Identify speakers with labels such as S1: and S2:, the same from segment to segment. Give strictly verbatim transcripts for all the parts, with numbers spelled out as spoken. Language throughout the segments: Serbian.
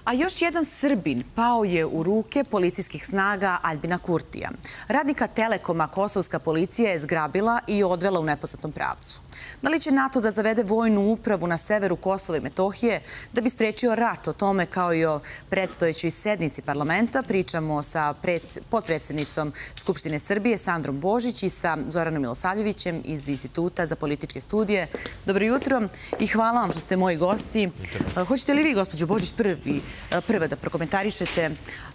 S1: A još jedan Srbin pao je u ruke policijskih snaga Aljbina Kurtija. Radnika Telekoma kosovska policija je zgrabila i odvela u nepoznatom pravcu. Da li će NATO da zavede vojnu upravu na severu Kosova i Metohije da bi sprečio rat? O tome, kao i o predstojećoj sednici parlamenta, pričamo sa potpredsednicom Skupštine Srbije Sandrom Božić i sa Zoranom Milosavljevićem iz Instituta za političke studije. Dobro jutro i hvala vam što ste moji gosti. Hoćete li vi, gospođo Božić, prvi, prva da prokomentarišete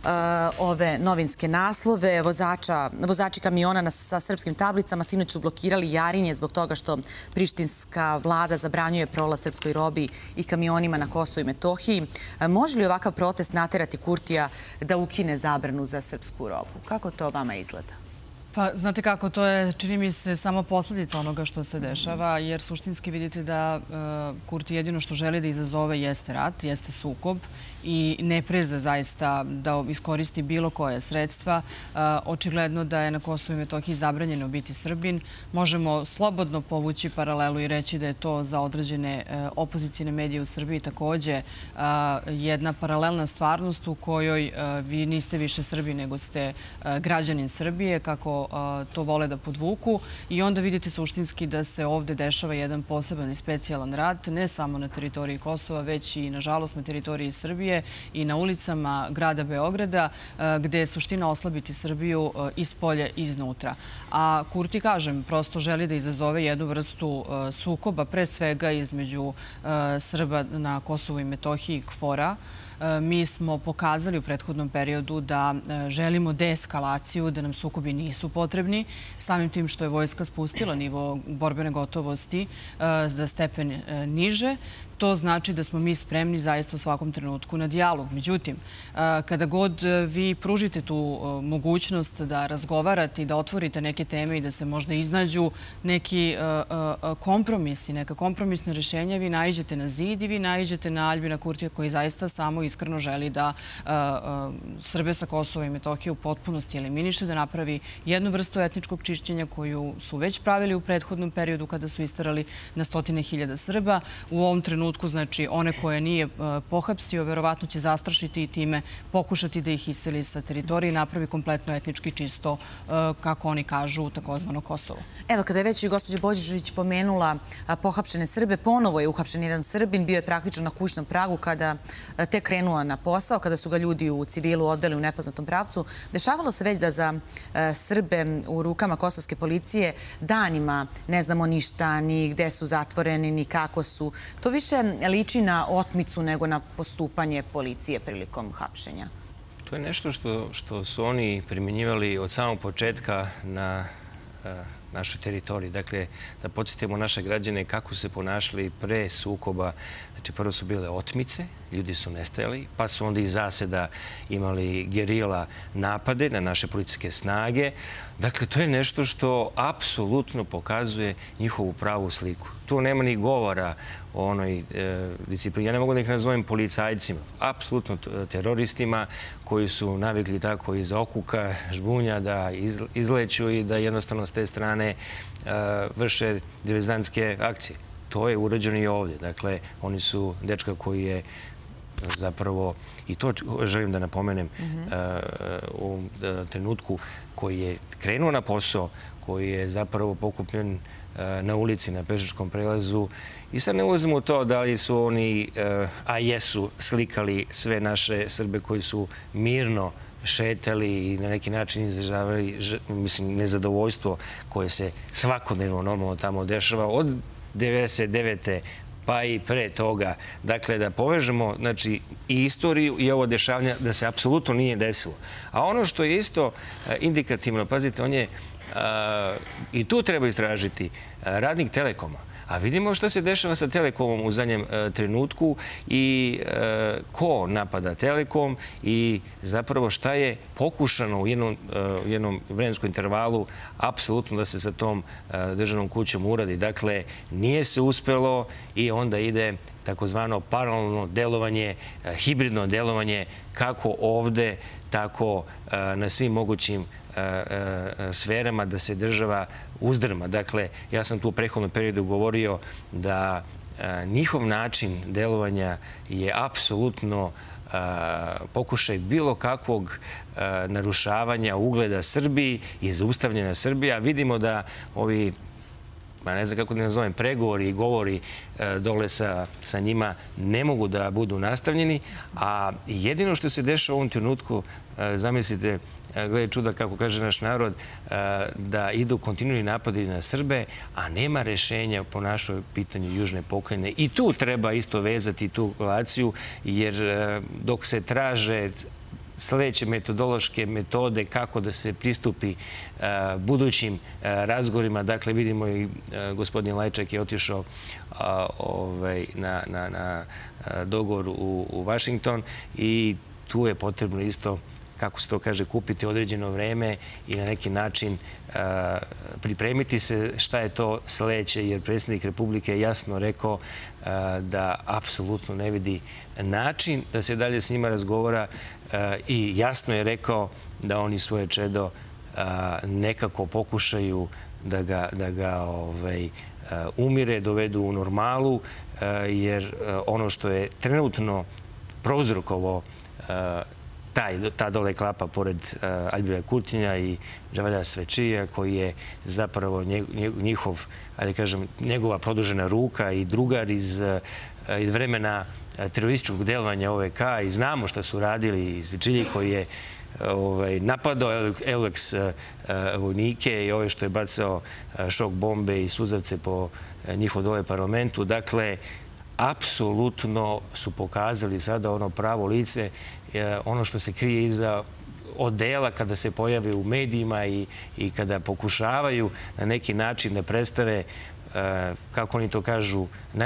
S1: ove novinske naslove? Vozača, vozači kamiona sa srpskim tablicama sinoć su blokirali Jarinje zbog toga što prištinska vlada zabranjuje prolaz srpskoj robi i kamionima na Kosovu i Metohiji. Može li ovakav protest naterati Kurtija da ukine zabranu za srpsku robu? Kako to vama izgleda?
S2: Pa, znate kako, to je, čini mi se, samo posljedica onoga što se dešava, jer suštinski vidite da Kurti jedino što želi da izazove jeste rat, jeste sukob i ne preza zaista da iskoristi bilo koje sredstva. Očigledno da je na Kosovu i Metohiji zabranjeno biti Srbin. Možemo slobodno povući paralelu i reći da je to za određene opozicijne medije u Srbiji takođe jedna paralelna stvarnost u kojoj vi niste više Srbi nego ste građanin Srbije, kako to vole da podvuku, i onda vidite suštinski da se ovde dešava jedan poseban i specijalan rat, ne samo na teritoriji Kosova, već i, nažalost, na teritoriji Srbije i na ulicama grada Beograda, gde je suština oslabiti Srbiju iz polja i iznutra. A Kurti, kažem, prosto želi da izazove jednu vrstu sukoba, pre svega između Srba na Kosovu i Metohiji i KFOR-a. Mi smo pokazali u prethodnom periodu da želimo deeskalaciju, da nam sukobi nisu potrebni. Samim tim što je vojska spustila nivo borbene gotovosti za stepen niže, to znači da smo mi spremni zaista u svakom trenutku na dijalog. Međutim, kada god vi pružite tu mogućnost da razgovarate i da otvorite neke teme i da se možda iznađu neki kompromisi, neka kompromisna rešenja, vi naiđete na zid i vi naiđete na Aljbina Kurtija koji zaista samo iskreno želi da Srbe sa Kosova i Metohije u potpunosti eliminiše, da napravi jednu vrstu etničkog čišćenja koju su već pravili u prethodnom periodu kada su istarali na stotine hiljada Srba. U ovom trenutku, znači, one koje nije pohapsio, verovatno će zastrašiti i time pokušati da ih iseli sa teritorije i napravi kompletno etnički čisto, kako oni kažu, takozvano Kosovo.
S1: Evo, kada je već i gospođa Božić pomenula pohapšene Srbe, ponovo je uhapšen jedan Srbin, bio je praktično na kućnom pragu kada tek krenuo na posao, kada su ga ljudi u civilu odveli u nepoznatom pravcu. Dešavalo se već da za Srbe u rukama kosovske policije danima ne znamo ništa, ni gde su zatvoreni, ni kako su. To više liči na otmicu nego na postupanje policije prilikom hapšenja.
S3: To je nešto što su oni primjenjivali od samog početka na našoj teritoriji. Dakle, da podsjetimo naše građane kako su se ponašali pre sukoba. Znači, prvo su bile otmice, ljudi su nestajali, pa su onda iz zaseda imali gerila napade na naše policijske snage. Dakle, to je nešto što apsolutno pokazuje njihovu pravu sliku. Tu nema ni govora o onoj disciplini. Ja ne mogu da ih nazovem policajcima, apsolutno teroristima koji su navikli tako iz okuka, žbunja da izleću i da jednostavno s te strane vrše diverzantske akcije. To je urađeno i ovdje. Dakle, oni su dečka koji je zapravo, i to želim da napomenem, u trenutku koji je krenuo na posao, koji je zapravo pokupljen na ulici, na pešačkom prelazu. I sad ne ulazimo u to da li su oni, a jesu, slikali sve naše Srbe koji su mirno šetali i na neki način izražavali, mislim, nezadovoljstvo koje se svakodnevno normalno tamo dešava od devedeset devete pa i pre toga. Dakle, da povežemo, znači, i istoriju i ovo dešavanje da se apsolutno nije desilo. A ono što je isto indikativno, pazite, on je, i tu treba istražiti, radnik Telekoma. A vidimo šta se dešava sa Telekomom u zadnjem trenutku i ko napada Telekom i zapravo šta je pokušano u jednom vremenskom intervalu apsolutno da se sa tom državnom kućom uradi. Dakle, nije se uspelo i onda ide takozvano paralelno delovanje, hibridno delovanje kako ovde, tako na svim mogućim sferama da se država uzdrma. Dakle, ja sam tu u prethodnom periodu govorio da njihov način delovanja je apsolutno pokušaj bilo kakvog narušavanja ugleda Srbiji i zaustavljanja Srbije. Vidimo da ovi, ne znam kako da nazovem, pregovori i govori dole sa njima ne mogu da budu nastavljeni. A jedino što se dešava u ovom trenutku, zamislite, glede čuda, kako kaže naš narod, da idu kontinuirani napadi na Srbe, a nema rešenja po našoj pitanju Južne pokrajine. I tu treba isto vezati tu relaciju, jer dok se traže sledeće metodološke metode kako da se pristupi budućim razgovorima. Dakle, vidimo i gospodin Lajčak je otišao na dogovor u Vašington i tu je potrebno isto, kako se to kaže, kupiti određeno vreme i na neki način pripremiti se šta je to sledeće, jer predsjednik Republike je jasno rekao da apsolutno ne vidi način da se dalje s njima razgovara i jasno je rekao da oni svoje čedo nekako pokušaju da ga umire, dovedu u normalu, jer ono što je trenutno prouzrokovao ta dole klapa pored Aljbina Kurtija i Džavaida Svečija, koji je zapravo njihov, ajde kažem, njegova produžena ruka i drugar iz vremena terorističkog delovanja O V K, i znamo šta su radili iz Svečilji, koji je napadao Euleks vojnike i ove što je bacao šok bombe i suzavce po njihov dole parlamentu. Dakle, apsolutno su pokazali sada ono pravo lice, ono što se krije iza odela kada se pojave u medijima i kada pokušavaju na neki način da predstave, kako oni to kažu,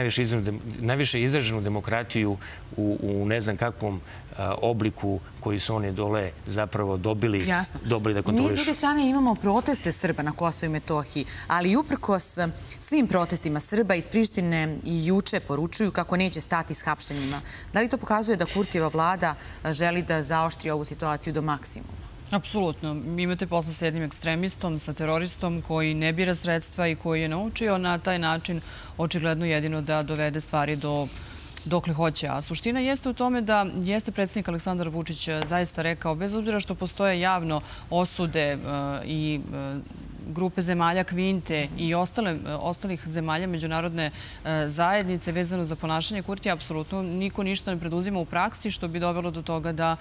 S3: najviše izraženu demokratiju u ne znam kakvom obliku koji su oni dole zapravo dobili da kontrolišu.
S1: Mi s druge strane imamo proteste Srba na Kosovu i Metohiji, ali i uprkos svim protestima Srba iz Prištine i juče poručuju kako neće stati s hapšenjima. Da li to pokazuje da Kurtijeva vlada želi da zaoštri ovu situaciju do maksimuma?
S2: Apsolutno. Imate posla s jednim ekstremistom, sa teroristom koji ne bira sredstva i koji je naučio na taj način očigledno jedino da dovede stvari do dokle hoće. A suština jeste u tome da jeste predsjednik Aleksandar Vučić zaista rekao, bez obzira što postoje javno osude i grupe zemalja Kvinte i ostalih zemalja međunarodne zajednice vezano za ponašanje Kurtija, apsolutno niko ništa ne preduzima u praksi, što bi dovelo do toga da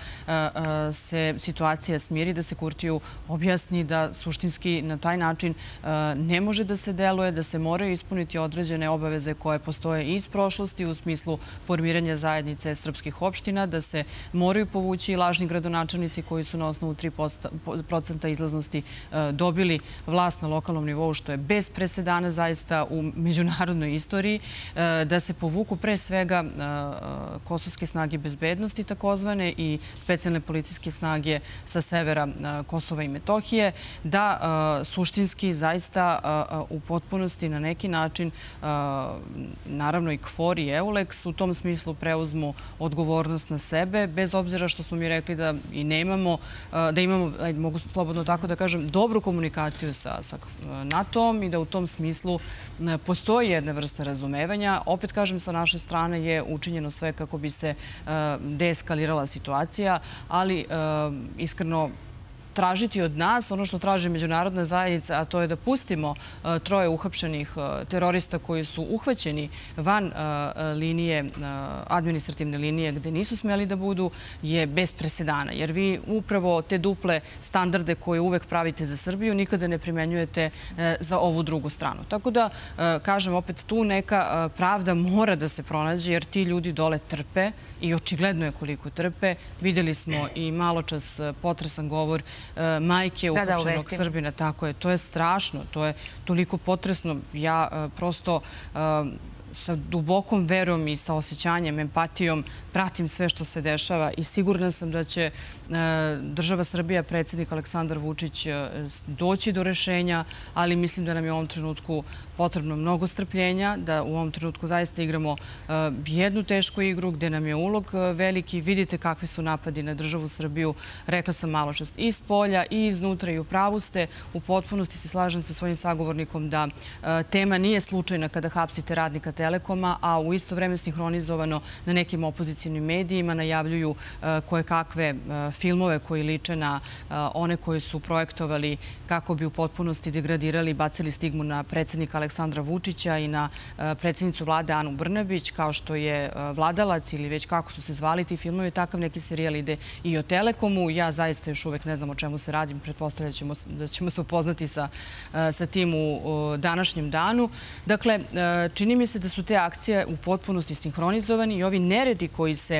S2: se situacija smiri, da se Kurtiju objasni da suštinski na taj način ne može da se deluje, da se moraju ispuniti određene obaveze koje postoje iz prošlosti u smislu formiranja zajednice srpskih opština, da se moraju povući lažni gradonačelnici koji su na osnovu tri procenta izlaznosti dobili vlast na lokalnom nivou, što je bez presedana zaista u međunarodnoj istoriji, da se povuku pre svega kosovske snage bezbednosti takozvane i specijalne policijske snage sa severa Kosova i Metohije, da suštinski zaista u potpunosti na neki način, naravno i KFOR i EULEX u tom smislu preuzmu odgovornost na sebe, bez obzira što smo mi rekli da i nemamo, da imamo, mogu slobodno tako da kažem, dobru komunikaciju sa NATO-om i da u tom smislu postoji jedna vrsta razumevanja. Opet kažem, sa naše strane je učinjeno sve kako bi se deeskalirala situacija, ali iskreno tražiti od nas ono što traži međunarodna zajednica, a to je da pustimo troje uhapšenih terorista koji su uhvaćeni van linije, administrativne linije gde nisu smeli da budu, je bez presedana. Jer vi upravo te duple standarde koje uvek pravite za Srbiju nikada ne primenjujete za ovu drugu stranu. Tako da, kažem, opet tu neka pravda mora da se pronađe, jer ti ljudi dole trpe i očigledno je koliko trpe. Videli smo i malo čas potresan govor majke uhapšenog Srbina. Tako je, to je strašno, to je toliko potresno. Ja prosto sa dubokom verom i sa osjećanjem, empatijom pratim sve što se dešava i sigurna sam da će država Srbija, predsjednik Aleksandar Vučić doći do rešenja, ali mislim da nam je u ovom trenutku potrebno mnogo strpljenja, da u ovom trenutku zaista igramo jednu tešku igru gde nam je ulog veliki. Vidite kakvi su napadi na državu Srbiju, rekla sam malo čast, i iz polja i iznutra, i u pravu ste. U potpunosti se slažem sa svojim sagovornikom da tema nije slučajna kada hapsite radnika Telekoma, a u isto vreme sinhronizovano na nekim opozicijama progresivnim medijima, najavljuju koje kakve filmove koji liče na one koje su projektovali kako bi u potpunosti degradirali i bacili stigmu na predsjednika Aleksandra Vučića i na predsjednicu vlade Anu Brnabić, kao što je Vladalac ili već kako su se zvali ti filmovi. Takav neki serijal ide i o Telekomu. Ja zaista još uvek ne znam o čemu se radi. Pretpostavljam da ćemo se upoznati sa, sa tim u današnjem danu. Dakle, čini mi se da su te akcije u potpunosti sinhronizovani i ovi neredi koji se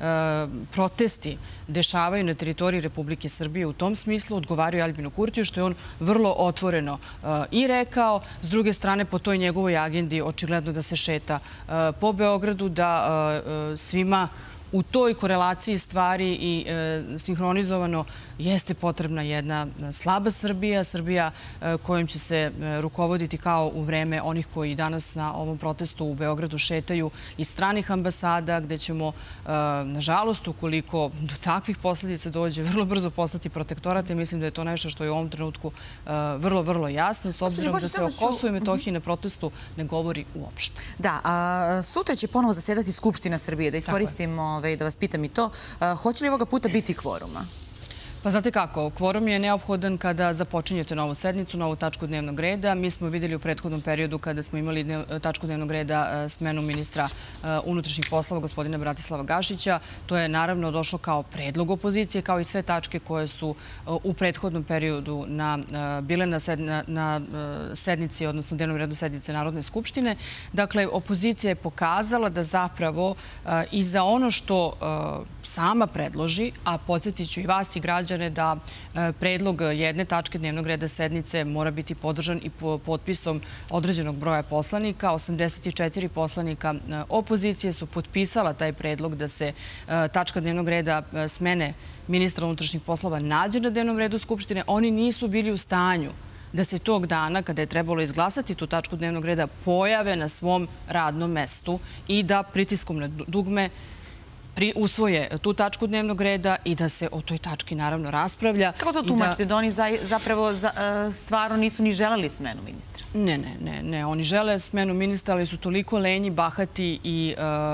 S2: protesti dešavaju na teritoriji Republike Srbije u tom smislu odgovaraju Aljbinu Kurtiju, što je on vrlo otvoreno i rekao. S druge strane, po toj njegovoj agendi očigledno da se šeta po Beogradu, da svima u toj korelaciji stvari i e, sinhronizovano jeste potrebna jedna slaba Srbija, Srbija e, kojom će se e, rukovoditi kao u vreme onih koji danas na ovom protestu u Beogradu šetaju iz stranih ambasada, gde ćemo, e, nažalost, ukoliko do takvih posljedica dođe, vrlo brzo postati protektorat i mislim da je to nešto što je u ovom trenutku e, vrlo, vrlo jasno, s obzirom da se o Kosovu i Metohiji na protestu ne govori uopšte.
S1: Da, a sutra će ponovo zasedati Skupština Srbije, da iskoristimo da vas pitam i to. Hoće li ovoga puta biti kvoruma?
S2: Pa znate kako, kvorum je neophodan kada započinjete novu sednicu, novu tačku dnevnog reda. Mi smo vidjeli u prethodnom periodu kada smo imali tačku dnevnog reda smenu ministra unutrašnjih poslova, gospodina Bratislava Gašića. To je naravno došlo kao predlog opozicije, kao i sve tačke koje su u prethodnom periodu na, bile na, sed, na, na sednici, odnosno dnevnom redu sednice Narodne skupštine. Dakle, opozicija je pokazala da zapravo i za ono što sama predloži, a podsjetit ću i vas i građane da predlog jedne tačke dnevnog reda sednice mora biti podržan i potpisom određenog broja poslanika. osamdeset četiri poslanika opozicije su potpisala taj predlog da se tačka dnevnog reda smene ministra unutrašnjih poslova nađe na dnevnom redu Skupštine. Oni nisu bili u stanju da se tog dana, kada je trebalo izglasati tu tačku dnevnog reda, pojave na svom radnom mestu i da pritiskom na dugme usvoje tu tačku dnevnog reda i da se o toj tački naravno raspravlja.
S1: Kako to tumačite? Da oni zapravo stvarno nisu ni želeli smenu ministra?
S2: Ne, ne, ne, ne. Oni žele smenu ministra, ali su toliko lenji, bahati i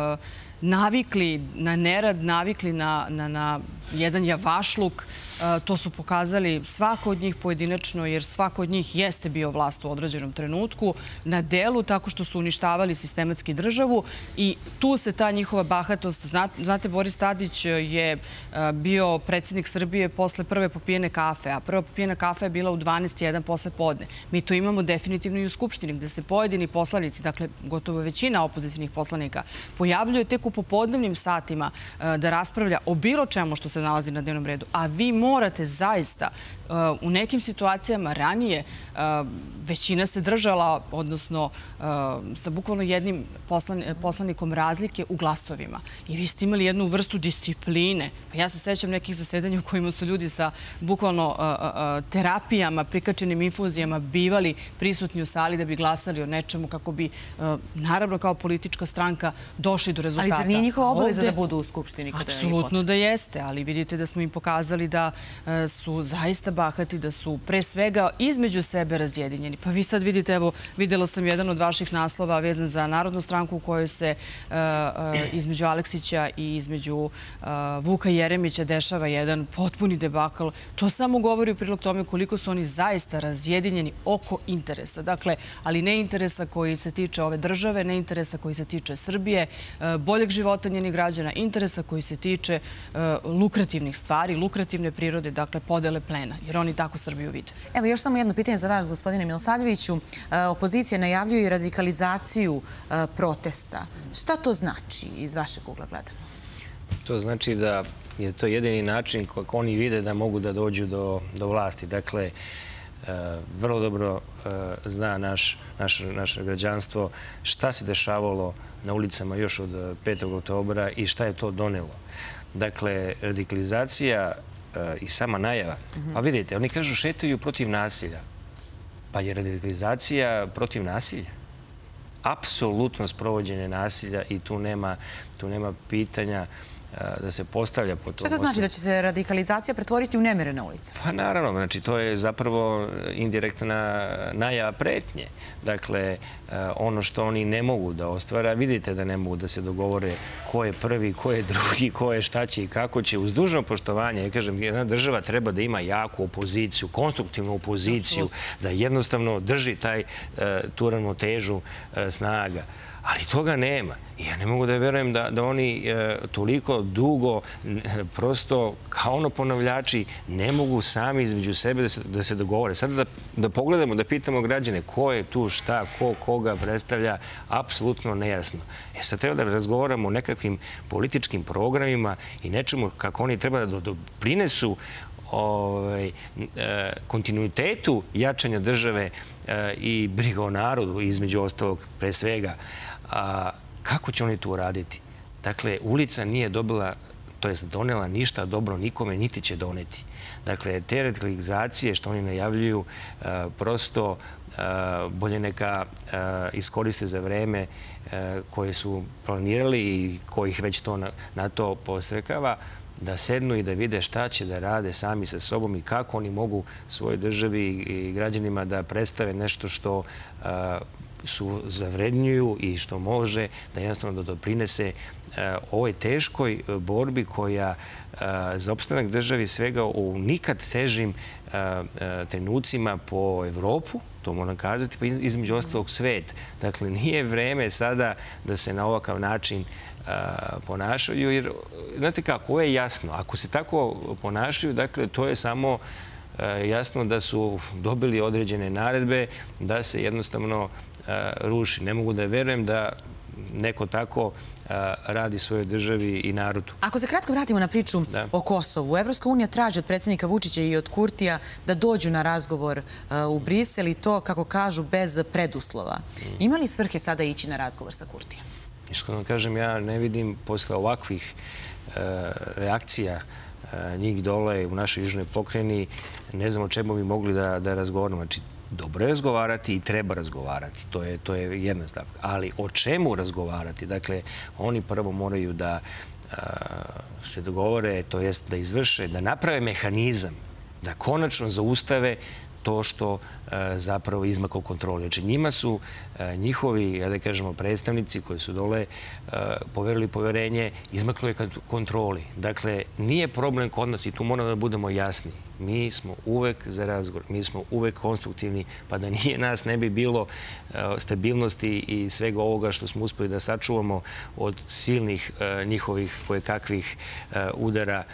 S2: navikli na nerad, navikli na, na, na jedan javašluk. To su pokazali svako od njih pojedinačno, jer svako od njih jeste bio vlast u određenom trenutku na delu, tako što su uništavali sistematski državu i tu se ta njihova bahatost, znate, Boris Tadić je bio predsjednik Srbije posle prve popijene kafe, a prva popijena kafe je bila u dvanaest jedan posle podne. Mi to imamo definitivno i u Skupštini, gde se pojedini poslanici, dakle gotovo većina opozicijnih poslanika, pojavljuje tek u popodnevnim satima da raspravlja o bilo čemu što se nalazi na dnevnom redu, a vi morate zaista u nekim situacijama ranije većina se držala, odnosno sa bukvalno jednim poslanikom razlike u glasovima. I vi ste imali jednu vrstu discipline. Ja se sećam nekih zasedanja u kojima su ljudi sa bukvalno terapijama, prikačenim infuzijama bivali prisutni u sali da bi glasali o nečemu kako bi, naravno kao politička stranka, došli do rezultata.
S1: Ali zar nije njihova obaveza da budu u Skupštini?
S2: Apsolutno da jeste, ali vidite da smo im pokazali da su zaista bahati, da su pre svega između sebe razjedinjeni. Pa vi sad vidite, evo, videla sam jedan od vaših naslova vezan za Narodnu stranku u kojoj se između Aleksića i između Vuka Jeremića dešava jedan potpuni debakl. To samo govori u prilog tome koliko su oni zaista razjedinjeni oko interesa. Dakle, ali ne interesa koji se tiče ove države, ne interesa koji se tiče Srbije, boljeg života njenih građana, interesa koji se tiče lukrativnih stvari, lukrativne prirode, dakle podele plena, jer oni tako Srbiju vide.
S1: Evo još samo jedno pitanje za vas, gospodine Milosavljeviću. Opozicija najavljuje i radikalizaciju protesta. Šta to znači iz vašeg ugla gledano?
S3: To znači da je to jedini način kako oni vide da mogu da dođu do, do vlasti. Dakle, vrlo dobro zna naš, naš, naše građanstvo šta se dešavalo na ulicama još od petog oktobra i šta je to donelo. Dakle, radikalizacija i sama najava. Pa vidite, oni kažu šetaju protiv nasilja. Pa je radikalizacija protiv nasilja. Apsolutno sprovođenje nasilja i tu nema, tu nema pitanja da se postavlja po tom.
S1: Šta to znači, da će se radikalizacija pretvoriti u nemire na ulici?
S3: Pa naravno, znači to je zapravo indirektna najava pretnje. Dakle, ono što oni ne mogu da ostvara, vidite da ne mogu da se dogovore ko je prvi, ko je drugi, ko je šta će i kako će. Uz dužno poštovanje, ja kažem, jedna država treba da ima jaku opoziciju, konstruktivnu opoziciju, da jednostavno drži taj, tu ravnotežu snaga. Ali toga nema. I ja ne mogu da verujem da, da oni e, toliko dugo prosto kao ono ponavljači ne mogu sami između sebe da se, da se dogovore. Sada da, da pogledamo, da pitamo građane ko je tu šta, ko koga predstavlja, apsolutno nejasno. E sad treba da razgovaramo o nekakvim političkim programima i nečemu kako oni treba da doprinesu ovaj, e, kontinuitetu jačanja države e, i briga o narodu, između ostalog, pre svega. A kako će oni to uraditi? Dakle, ulica nije dobila, to jest donela ništa dobro nikome, niti će doneti. Dakle, te radikalizacije što oni najavljuju, prosto bolje neka iskoriste za vreme koje su planirali i kojih već to na to posrekava, da sednu i da vide šta će da rade sami sa sobom i kako oni mogu svojoj državi i građanima da predstave nešto što su zavrednjuju i što može da jednostavno da doprinese ovoj teškoj borbi koja za opstanak državi svega u nikad težim trenucima po Evropu, to moram kazati, pa između ostalog svet. Dakle, nije vreme sada da se na ovakav način ponašaju, jer, znate kako, ovo je jasno. Ako se tako ponašaju, dakle, to je samo jasno da su dobili određene naredbe da se jednostavno ruši. Ne mogu da verujem da neko tako radi svojoj državi i narodu.
S1: Ako se kratko vratimo na priču o Kosovu, Evropska unija traži od predsjednika Vučića i od Kurtija da dođu na razgovor u Brisel i to, kako kažu, bez preduslova. Ima li svrhe sada ići na razgovor sa Kurtijem?
S3: Iskreno kažem, ja ne vidim posle ovakvih reakcija njih dole u našoj južnoj pokrajini, ne znam o čemu bi mogli da, da razgovaramo. Znači, dobro je razgovarati i treba razgovarati. To je, to je jedna stavka. Ali o čemu razgovarati? Dakle, oni prvo moraju da a, se dogovore, to jest da izvrše, da naprave mehanizam, da konačno zaustave to što a, zapravo izmakao kontroli. Znači, njima su a, njihovi, ja da kažemo, predstavnici koji su dole a, poverili poverenje, izmaklo je kontroli. Dakle, nije problem kod nas i tu moramo da budemo jasni. Mi smo uvek za razgovor, mi smo uvek konstruktivni, pa da nije nas ne bi bilo stabilnosti i svega ovoga što smo uspeli da sačuvamo od silnih njihovih kojekakvih udara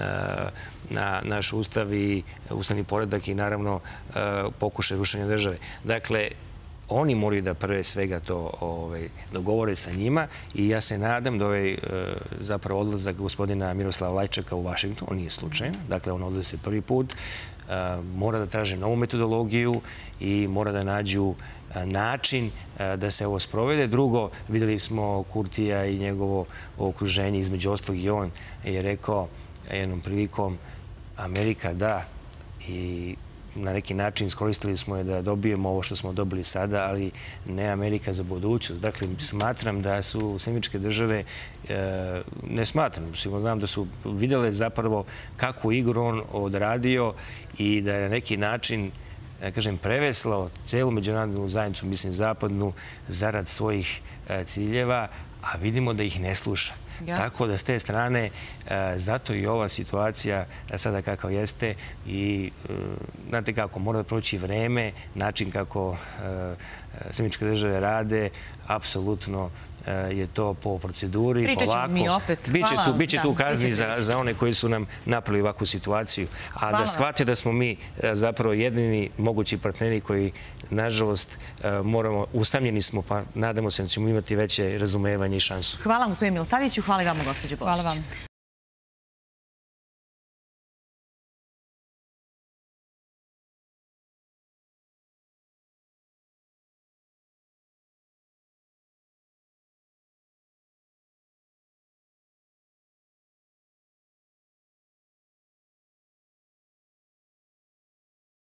S3: na naš ustav i ustavni poredak i naravno pokušaj rušenja države. Dakle, oni moraju da prve svega to ovaj, dogovore sa njima i ja se nadam da ovaj zapravo odlazak gospodina Miroslava Lajčaka u Vašington, on nije slučajan, dakle on odlazi se prvi put, mora da traže novu metodologiju i mora da nađu način da se ovo sprovede. Drugo, videli smo Kurtija i njegovo okruženje, između ostalog i on je rekao jednom prilikom Amerika da i na neki način iskoristili smo je da dobijemo ovo što smo dobili sada, ali ne Amerika za budućnost. Dakle, smatram da su Sjemičke države, ne smatram, sigurno znam da su vidjele zapravo kakvu igru on odradio i da je na neki način, ja kažem, preveslao celu međunarodnu zajednicu, mislim zapadnu, zarad svojih ciljeva, a vidimo da ih ne sluša. Tako da s te strane, zato i ova situacija sada kakav jeste i znate kako, mora da proći vreme, način kako Sjemičke države rade, apsolutno je to po proceduri, polako.
S1: Pričat ćemo mi opet.
S3: Biće tu kazni za one koji su nam napravili ovakvu situaciju. A da shvate da smo mi zapravo jedini mogući partneri koji, nažalost, moramo, usamljeni smo, pa nadamo se da ćemo imati veće razumevanje i šansu.
S1: Hvala vam, gospodine Milosavljeviću. Hvala i vama, gospođo Božić.
S2: Hvala vam.